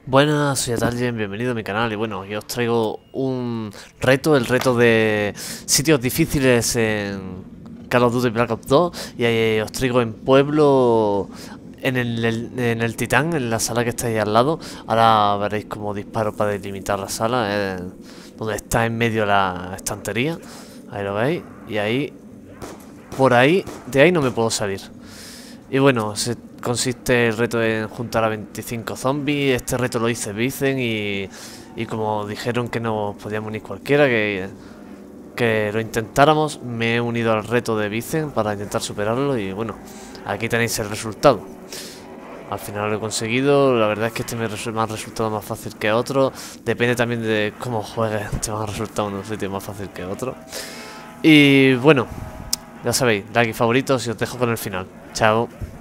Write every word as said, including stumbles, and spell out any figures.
Buenas, soy Atalgen, bienvenido a mi canal y bueno, yo os traigo un reto, el reto de sitios difíciles en Call of Duty Black Ops dos y ahí os traigo en Pueblo, en el, el- en el Titán, en la sala que está ahí al lado. Ahora veréis cómo disparo para delimitar la sala, eh, donde está en medio la estantería, ahí lo veis, y ahí, por ahí, de ahí no me puedo salir. Y bueno, se consiste el reto en juntar a veinticinco zombies. Este reto lo hice Vicen y, y como dijeron que no podíamos unir cualquiera, que, que lo intentáramos, me he unido al reto de Vicen para intentar superarlo y bueno, aquí tenéis el resultado. Al final lo he conseguido, la verdad es que este me, resu- me ha resultado más fácil que otro. Depende también de cómo juegues, te va a resultar un sitio más fácil que otro. Y bueno, ya sabéis, like y favoritos y os dejo con el final. Chao.